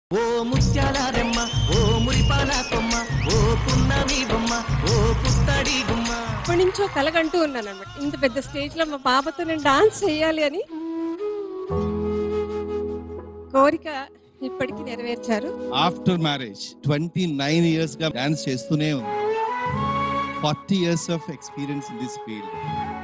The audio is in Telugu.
ఓ ముత్యాలారెమ్మ, ఓ మురిపాల కొమ్మ, ఓ పున్నమి బొమ్మ, ఓ పుత్తడి గుమ్మ. ఇప్పటి నుంచో కలగంటూ ఉన్నాను అనమాట. ఇంత పెద్ద స్టేజ్ లో మా పాపతో నేను డాన్స్ చేయాలి అని కోరిక ఇప్పటికీ నెరవేర్చారు. ఆఫ్టర్ మ్యారేజ్ 29 years గా డాన్స్ చేస్తూనే ఉంది. 40 years of experience in this field.